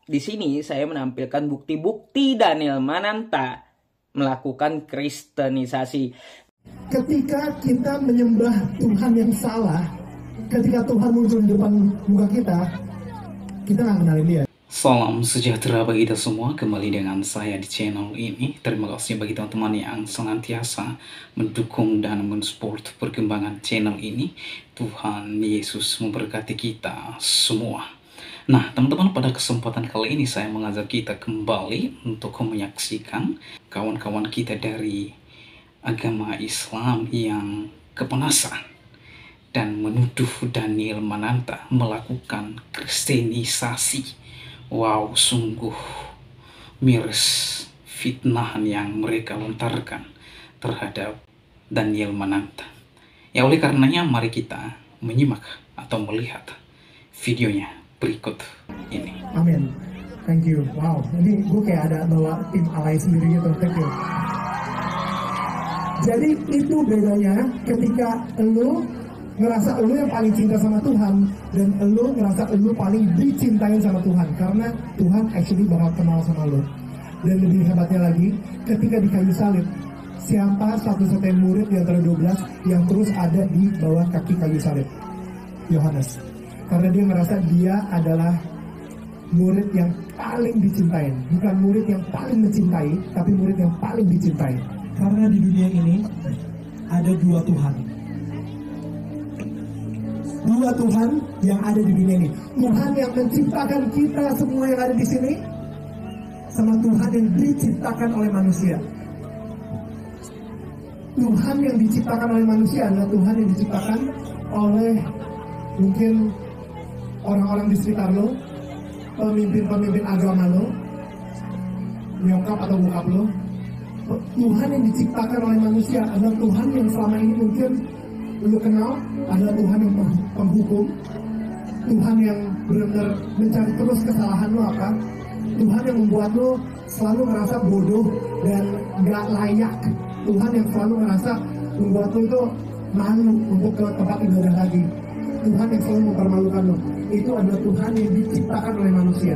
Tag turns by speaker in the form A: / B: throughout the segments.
A: Di sini saya menampilkan bukti-bukti Daniel Mananta melakukan kristenisasi.
B: Ketika kita menyembah Tuhan yang salah, ketika Tuhan muncul di depan muka kita nggak kenalin dia.
C: Salam sejahtera bagi kita semua, kembali dengan saya di channel ini. Terima kasih bagi teman-teman yang senantiasa mendukung dan mensupport perkembangan channel ini. Tuhan Yesus memberkati kita semua. Nah teman-teman, pada kesempatan kali ini saya mengajak kita kembali untuk menyaksikan kawan-kawan kita dari agama Islam yang kepanasan dan menuduh Daniel Mananta melakukan kristenisasi. Wow, sungguh miris fitnahan yang mereka lontarkan terhadap Daniel Mananta. Ya, oleh karenanya mari kita menyimak atau melihat videonya berikut ini.
B: Amin. Thank you. Wow, ini gue kayak ada bawa tim alay sendiri gitu. Thank you. Jadi itu bedanya ketika lu ngerasa lu yang paling cinta sama Tuhan dan lu ngerasa lu paling dicintain sama Tuhan, karena Tuhan actually bakal kenal sama lu. Dan lebih hebatnya lagi, ketika di kayu salib, siapa satu-satunya murid di antara 12 yang terus ada di bawah kaki kayu salib? Yohanes. Karena dia merasa dia adalah murid yang paling dicintai, bukan murid yang paling mencintai, tapi murid yang paling dicintai. Karena di dunia ini ada dua Tuhan. Dua Tuhan yang ada di dunia ini. Tuhan yang menciptakan kita semua yang ada di sini, sama Tuhan yang diciptakan oleh manusia. Tuhan yang diciptakan oleh manusia adalah Tuhan yang diciptakan oleh mungkin orang-orang di sekitar lo, pemimpin-pemimpin agama lo, nyokap atau bokap lo. Tuhan yang diciptakan oleh manusia adalah Tuhan yang selama ini mungkin lu kenal adalah Tuhan yang penghukum, Tuhan yang benar-benar mencari terus kesalahan lu apa, Tuhan yang membuat lu selalu merasa bodoh dan gak layak, Tuhan yang selalu merasa membuat lu itu malu untuk ke tempat ibadah lagi, Tuhan yang selalu mempermalukan lu. Itu adalah Tuhan yang diciptakan oleh manusia.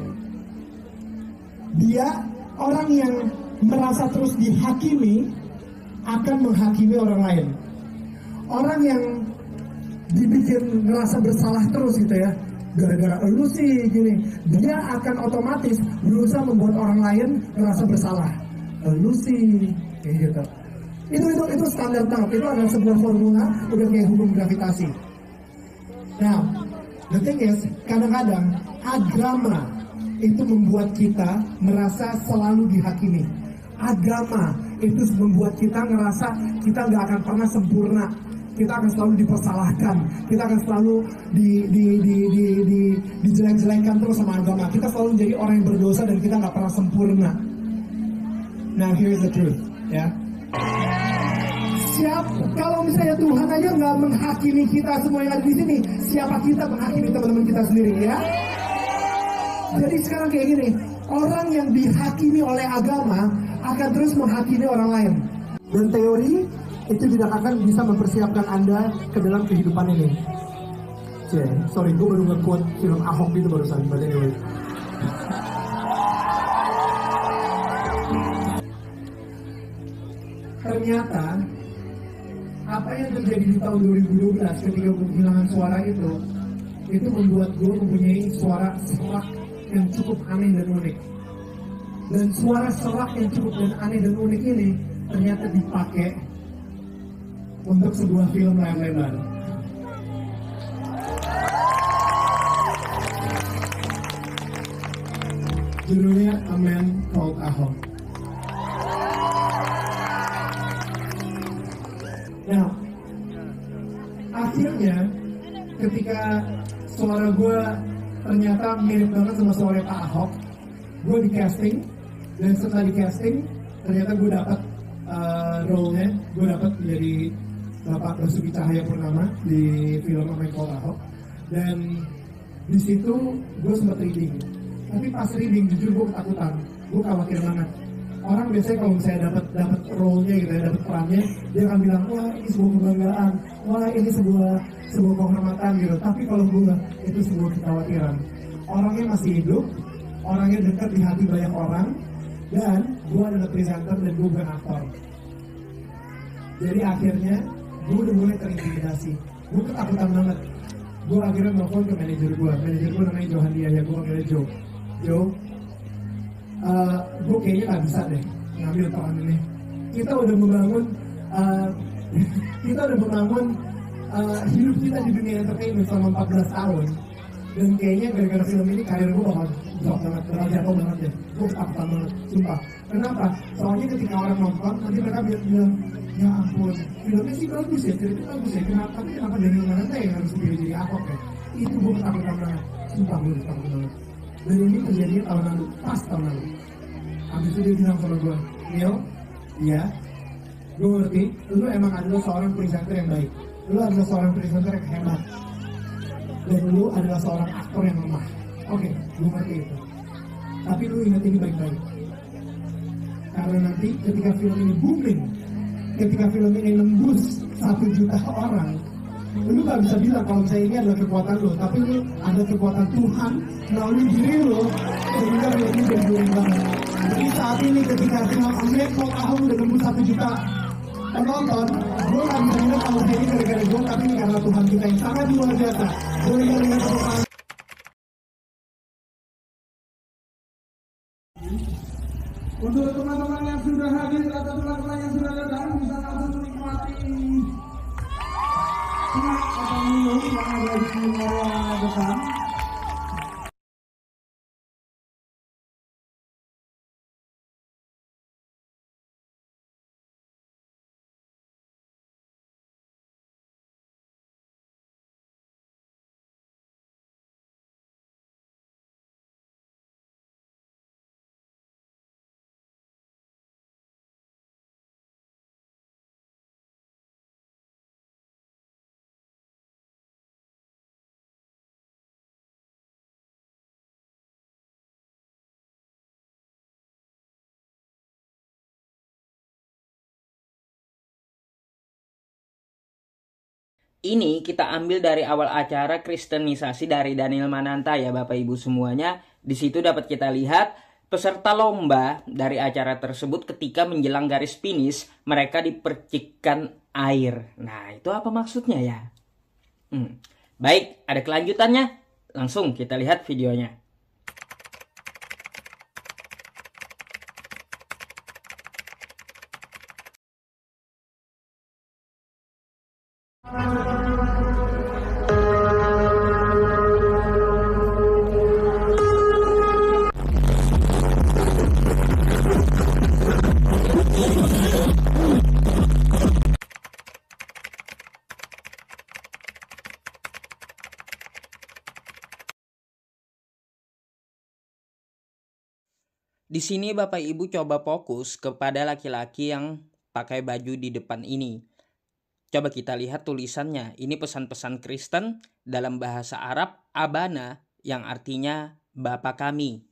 B: Dia orang yang merasa terus dihakimi akan menghakimi orang lain. Orang yang dibikin ngerasa bersalah terus gitu ya, gara-gara lu sih gini, dia akan otomatis berusaha membuat orang lain ngerasa bersalah. Lu sih kayak gitu. Itu standar banget. Itu adalah sebuah formula, udah kayak hukum gravitasi. Nah, the thing is, kadang-kadang agama itu membuat kita merasa selalu dihakimi. Agama itu membuat kita ngerasa kita nggak akan pernah sempurna. Kita akan selalu dipersalahkan, kita akan selalu dijelek-jelekkan terus sama agama. Kita selalu menjadi orang yang berdosa dan kita nggak pernah sempurna. Now here's the truth, ya. Kalau misalnya Tuhan aja nggak menghakimi kita semua yang ada di sini, siapa kita menghakimi teman-teman kita sendiri, ya? Jadi sekarang kayak gini, orang yang dihakimi oleh agama akan terus menghakimi orang lain. Dan teori itu tidak akan bisa mempersiapkan Anda ke dalam kehidupan ini. Sorry, gue baru nge-quote film Ahok gitu barusan. But anyway. Ternyata apa yang terjadi di tahun 2012 ketika gue kehilangan suara itu membuat gue mempunyai suara serak yang cukup aneh dan unik. Dan suara serak yang cukup dan aneh dan unik ini ternyata dipakai untuk sebuah film layar lebar. Judulnya A Man Called Ahok. Nah, akhirnya ketika suara gue ternyata mirip banget sama suara Pak Ahok, gue di casting, dan setelah di casting ternyata gue dapat role-nya, gue dapat menjadi Bapak Basuki Cahayapurnama di film A Man Called Ahok. Dan di situ gue sempat reading, tapi pas reading jujur gue ketakutan, gue khawatir banget. Orang biasanya kalau misalnya dapat role-nya gitu ya, dapat perannya, dia akan bilang, wah ini sebuah kebanggaan, wah ini sebuah kehormatan gitu. Tapi kalau gue, itu sebuah kekhawatiran. Orangnya masih hidup, orangnya dekat di hati banyak orang, dan gue adalah presenter dan gue bukan aktor. Jadi akhirnya gue udah mulai terintimidasi. Gue ketakutan banget. Gue akhirnya nelfon ke manajer gue namanya Johan Dia, ya gue panggilnya Joe, gue kayaknya gak bisa deh ngambil peran ini. Kita udah membangun hidup kita di dunia entertainment selama 14 tahun, dan kayaknya gara-gara film ini karir gue bakal drop banget, bakal jatuh banget deh. Gue ketakutan banget, sumpah. Kenapa? Soalnya ketika orang nonton nanti mereka bilang, ya ampun, filmnya sih bagus ya, ceritanya bagus ya, kenapa Daniel Mananta yang harus dipilih jadi Ahok ya? Itu gue ketakutan banget, sumpah gue ketakutan banget. Dan ini terjadinya tahun lalu, pas tahun lalu. Habis itu dia bilang sama gue, Neil, iya, gue ngerti, lu emang adalah seorang presenter yang baik, lu adalah seorang presenter yang hebat, dan lu adalah seorang aktor yang lemah. Oke, gue ngerti itu. Tapi lu ingat ini baik-baik, karena nanti ketika film ini booming, ketika film ini nembus 1 juta orang, lu gak bisa bilang kalau misalnya ini adalah kekuatan lu, tapi lu ada kekuatan Tuhan melalui diri lu sehingga film ini jadi booming banget. Jadi saat ini ketika film Amerika tahun udah nembus 1 juta penonton, gue gak bisa bilang kalau ini gara-gara gue, tapi ini karena Tuhan kita yang sangat luar biasa. Boleh dengan tepuk tangan. Untuk teman-teman yang sudah hadir atau teman-teman yang sudah datang, bisa langsung menikmati snack atau minum yang ada di area depan.
A: Ini kita ambil dari awal acara kristenisasi dari Daniel Mananta ya Bapak Ibu semuanya. Di situ dapat kita lihat peserta lomba dari acara tersebut ketika menjelang garis finish mereka dipercikkan air. Nah, itu apa maksudnya ya? Baik, ada kelanjutannya. Langsung kita lihat videonya. Di sini Bapak Ibu coba fokus kepada laki-laki yang pakai baju di depan ini. Coba kita lihat tulisannya. Ini pesan-pesan Kristen dalam bahasa Arab Abana yang artinya Bapa kami.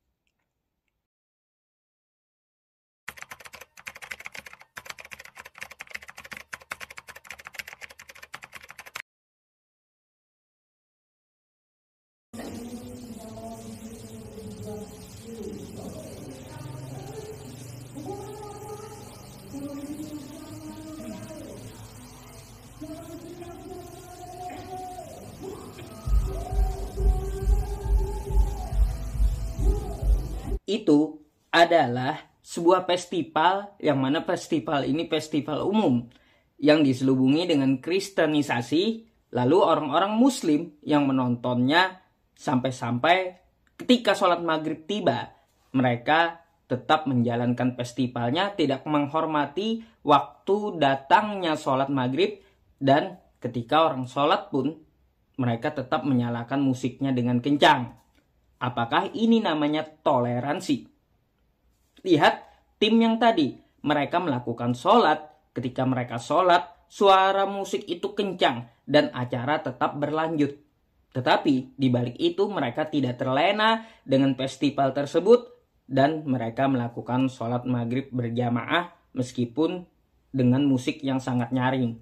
A: Itu adalah sebuah festival yang mana festival ini festival umum yang diselubungi dengan kristenisasi, lalu orang-orang muslim yang menontonnya sampai-sampai ketika sholat maghrib tiba mereka tetap menjalankan festivalnya, tidak menghormati waktu datangnya sholat maghrib, dan ketika orang sholat pun mereka tetap menyalakan musiknya dengan kencang. Apakah ini namanya toleransi? Lihat tim yang tadi, mereka melakukan sholat. Ketika mereka sholat, suara musik itu kencang dan acara tetap berlanjut. Tetapi di balik itu mereka tidak terlena dengan festival tersebut dan mereka melakukan sholat maghrib berjamaah meskipun dengan musik yang sangat nyaring.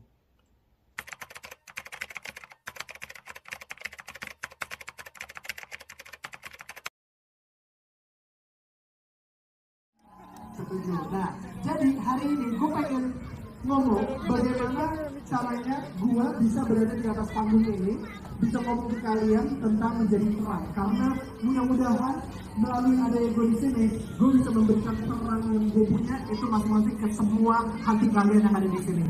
B: Setuju. Nah, jadi hari ini gue pengen ngomong bagaimana caranya gue bisa berada di atas panggung ini, bisa ngomong ke kalian tentang menjadi terang. Karena mudah-mudahan melalui adanya gue di sini, gue bisa memberikan terang yang gue punya itu masing-masing ke semua hati kalian yang ada di sini.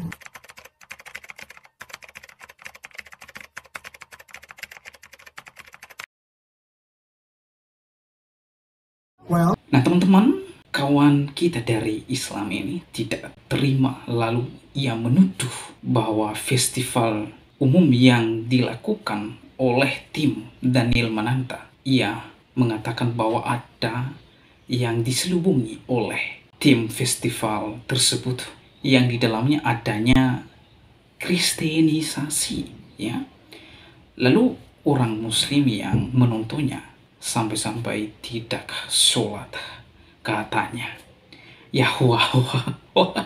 C: Nah teman-teman, kawan kita dari Islam ini tidak terima, lalu ia menuduh bahwa festival umum yang dilakukan oleh tim Daniel Mananta, ia mengatakan bahwa ada yang diselubungi oleh tim festival tersebut yang di dalamnya adanya kristenisasi, ya. Lalu orang muslim yang menontonnya sampai-sampai tidak sholat, katanya. Ya wah.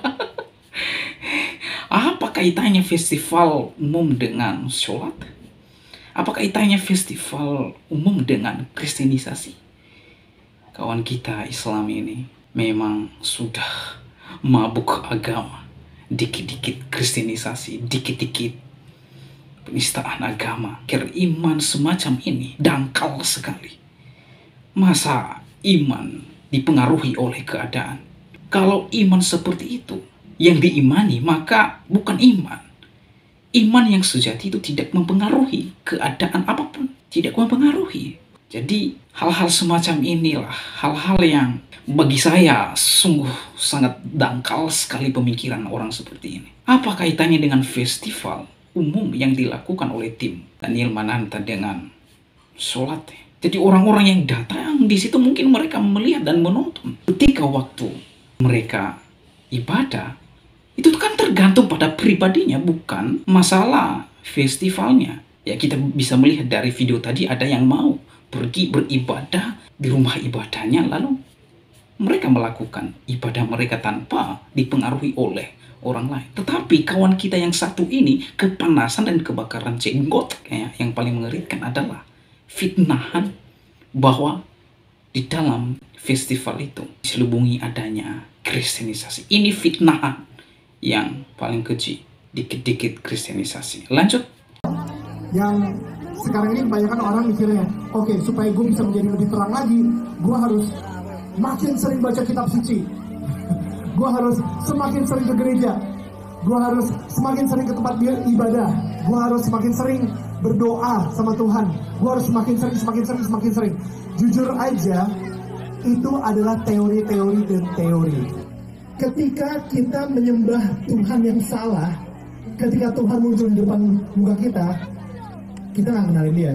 C: Apa kaitannya festival umum dengan sholat? Apa kaitannya festival umum dengan kristenisasi? Kawan kita Islam ini memang sudah mabuk agama. Dikit-dikit kristenisasi, dikit-dikit penistaan agama. Iman semacam ini dangkal sekali. Masa iman dipengaruhi oleh keadaan? Kalau iman seperti itu yang diimani, maka bukan iman. Iman yang sejati itu tidak mempengaruhi keadaan apapun, tidak mempengaruhi. Jadi hal-hal semacam inilah hal-hal yang bagi saya sungguh sangat dangkal sekali pemikiran orang seperti ini. Apa kaitannya dengan festival umum yang dilakukan oleh tim Daniel Mananta dengan sholat? Jadi orang-orang yang datang di situ mungkin mereka melihat dan menonton. Ketika waktu mereka ibadah, itu kan tergantung pada pribadinya, bukan masalah festivalnya. Ya, kita bisa melihat dari video tadi ada yang mau pergi beribadah di rumah ibadahnya, lalu mereka melakukan ibadah mereka tanpa dipengaruhi oleh orang lain. Tetapi kawan kita yang satu ini, kepanasan dan kebakaran jenggot, yang paling mengerikan adalah fitnahan bahwa di dalam festival itu diselubungi adanya kristenisasi. Ini fitnahan yang paling keji, dikit-dikit kristenisasi. Lanjut.
B: Yang sekarang ini kebanyakan orang mikirnya, oke, supaya gue bisa menjadi lebih terang lagi, gue harus makin sering baca kitab suci. Gue harus semakin sering ke gereja. Gue harus semakin sering ke tempat ibadah. Gue harus semakin sering berdoa sama Tuhan. Gue harus semakin sering. Jujur aja, itu adalah teori-teori dan teori. Ketika kita menyembah Tuhan yang salah, ketika Tuhan muncul di depan muka kita nggak kenalin dia.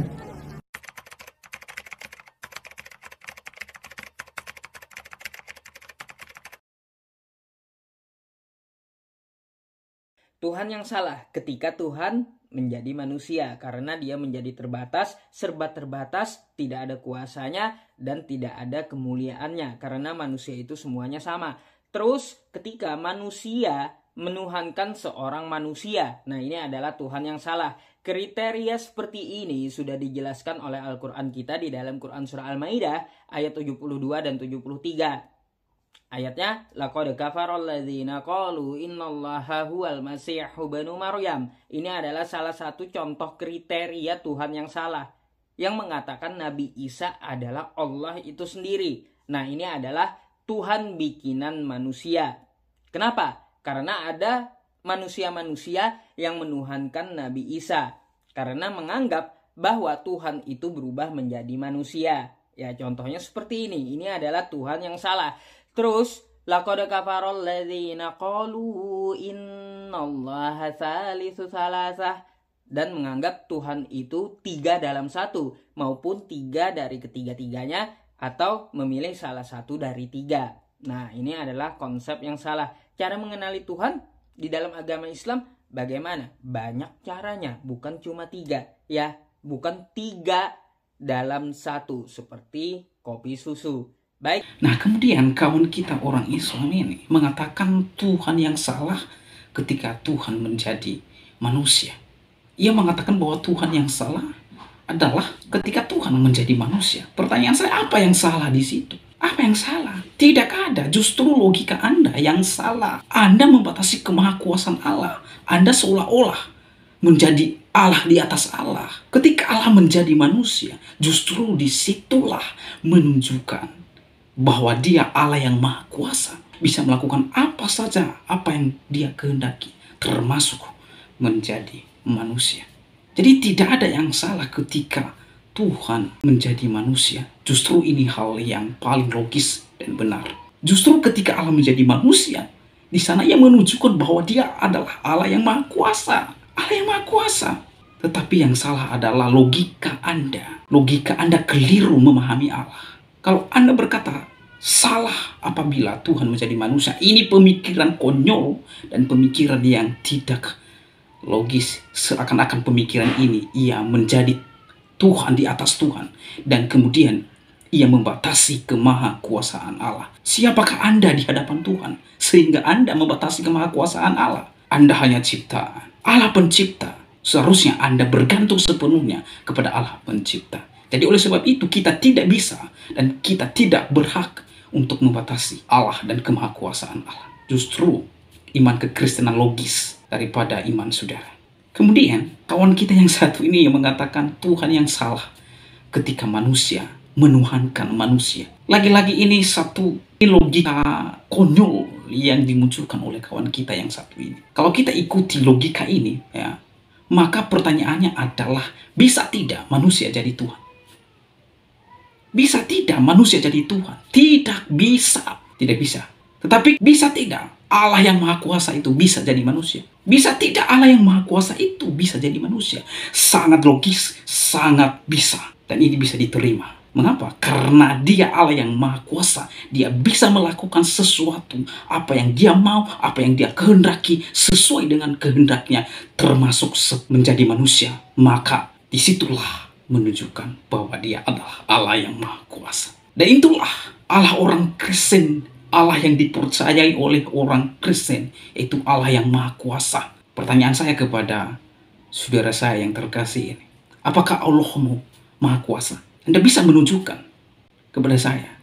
A: Tuhan yang salah ketika Tuhan menjadi manusia, karena dia menjadi terbatas, serba terbatas, tidak ada kuasanya dan tidak ada kemuliaannya, karena manusia itu semuanya sama. Terus ketika manusia menuhankan seorang manusia, nah ini adalah Tuhan yang salah. Kriteria seperti ini sudah dijelaskan oleh Al-Quran kita di dalam Quran Surah Al-Maidah ayat 72 dan 73. Ayatnya, laqad kafaral ladzina qalu innallaha huwal masihu banu Maryam. Ini adalah salah satu contoh kriteria Tuhan yang salah, yang mengatakan Nabi Isa adalah Allah itu sendiri. Nah, ini adalah Tuhan bikinan manusia. Kenapa? Karena ada manusia-manusia yang menuhankan Nabi Isa, karena menganggap bahwa Tuhan itu berubah menjadi manusia. Ya, contohnya seperti ini. Ini adalah Tuhan yang salah. Terus, laqad kafaral ladzina qalu innallaha tsalitsu tsalasah, dan menganggap Tuhan itu 3 dalam 1, maupun 3 dari ketiga-tiganya, atau memilih salah satu dari 3. Nah, ini adalah konsep yang salah. Cara mengenali Tuhan di dalam agama Islam bagaimana? Banyak caranya, bukan cuma 3, ya. Bukan 3 dalam 1 seperti kopi susu. Baik.
C: Nah, kemudian kawan kita orang Islam ini mengatakan Tuhan yang salah ketika Tuhan menjadi manusia. Ia mengatakan bahwa Tuhan yang salah adalah ketika Tuhan menjadi manusia. Pertanyaan saya, apa yang salah di situ? Apa yang salah? Tidak ada, justru logika Anda yang salah. Anda membatasi kemahakuasaan Allah. Anda seolah-olah menjadi Allah di atas Allah. Ketika Allah menjadi manusia, justru disitulah menunjukkan bahwa dia Allah yang maha kuasa. Bisa melakukan apa saja, apa yang dia kehendaki. Termasuk menjadi manusia. Jadi tidak ada yang salah ketika Tuhan menjadi manusia. Justru ini hal yang paling logis dan benar. Justru ketika Allah menjadi manusia, di sana ia menunjukkan bahwa dia adalah Allah yang maha kuasa. Allah yang maha kuasa. Tetapi yang salah adalah logika Anda. Logika Anda keliru memahami Allah. Kalau Anda berkata salah apabila Tuhan menjadi manusia, ini pemikiran konyol dan pemikiran yang tidak logis. Seakan-akan pemikiran ini ia menjadi Tuhan di atas Tuhan, dan kemudian ia membatasi kemahakuasaan Allah. Siapakah Anda di hadapan Tuhan sehingga Anda membatasi kemahakuasaan Allah? Anda hanya ciptaan. Allah pencipta. Seharusnya Anda bergantung sepenuhnya kepada Allah pencipta. Jadi oleh sebab itu kita tidak bisa dan kita tidak berhak untuk membatasi Allah dan kemahakuasaan Allah. Justru iman kekristenan logis daripada iman saudara. Kemudian kawan kita yang satu ini yang mengatakan Tuhan yang salah ketika manusia menuhankan manusia. Lagi-lagi ini satu logika konyol yang dimunculkan oleh kawan kita yang satu ini. Kalau kita ikuti logika ini, ya, maka pertanyaannya adalah bisa tidak manusia jadi Tuhan? Bisa tidak manusia jadi Tuhan? Tidak bisa. Tidak bisa. Tetapi bisa tidak Allah yang maha kuasa itu bisa jadi manusia? Bisa tidak Allah yang maha kuasa itu bisa jadi manusia? Sangat logis, sangat bisa. Dan ini bisa diterima. Mengapa? Karena dia Allah yang maha kuasa. Dia bisa melakukan sesuatu. Apa yang dia mau, apa yang dia kehendaki, sesuai dengan kehendaknya. Termasuk menjadi manusia. Maka disitulah menunjukkan bahwa dia adalah Allah yang maha kuasa. Dan itulah Allah orang Kristen, Allah yang dipercayai oleh orang Kristen, yaitu Allah yang maha kuasa. Pertanyaan saya kepada saudara saya yang terkasih ini, apakah Allahmu maha kuasa? Anda bisa menunjukkan kepada saya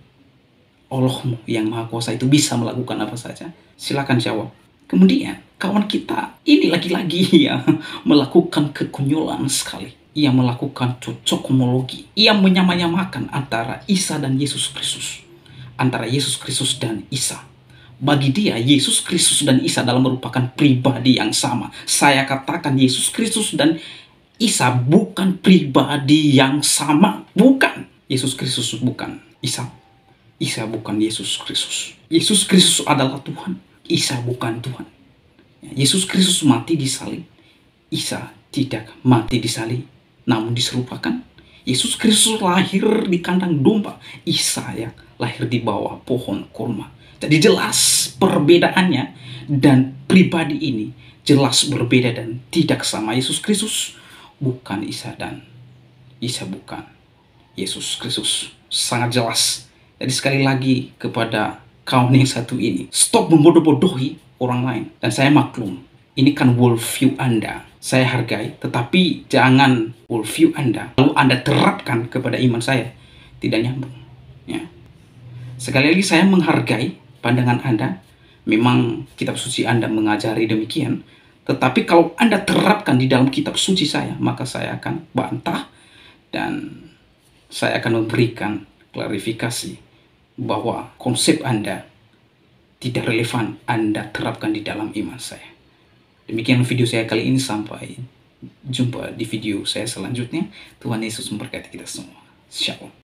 C: Allahmu yang maha kuasa itu bisa melakukan apa saja? Silakan jawab. Kemudian kawan kita ini lagi-lagi ya melakukan kekonyolan sekali. Ia melakukan cocok homologi. Ia menyamanyamakan antara Isa dan Yesus Kristus. Antara Yesus Kristus dan Isa. Bagi dia, Yesus Kristus dan Isa adalah merupakan pribadi yang sama. Saya katakan Yesus Kristus dan Isa bukan pribadi yang sama. Bukan. Yesus Kristus bukan Isa. Isa bukan Yesus Kristus. Yesus Kristus adalah Tuhan. Isa bukan Tuhan. Yesus Kristus mati di salib. Isa tidak mati di salib, namun diserupakan. Yesus Kristus lahir di kandang domba. Isa yang lahir di bawah pohon kurma. Jadi jelas perbedaannya, dan pribadi ini jelas berbeda dan tidak sama. Yesus Kristus bukan Isa dan Isa bukan Yesus Kristus. Sangat jelas. Jadi sekali lagi kepada kawan yang satu ini, stop membodoh-bodohi orang lain. Dan saya maklum, ini kan worldview Anda. Saya hargai, tetapi jangan worldview Anda lalu Anda terapkan kepada iman saya. Tidak nyambung. Ya. Sekali lagi saya menghargai pandangan Anda. Memang kitab suci Anda mengajari demikian. Tetapi kalau Anda terapkan di dalam kitab suci saya, maka saya akan bantah dan saya akan memberikan klarifikasi bahwa konsep Anda tidak relevan Anda terapkan di dalam iman saya. Demikian video saya kali ini, sampai jumpa di video saya selanjutnya. Tuhan Yesus memberkati kita semua. Shalom.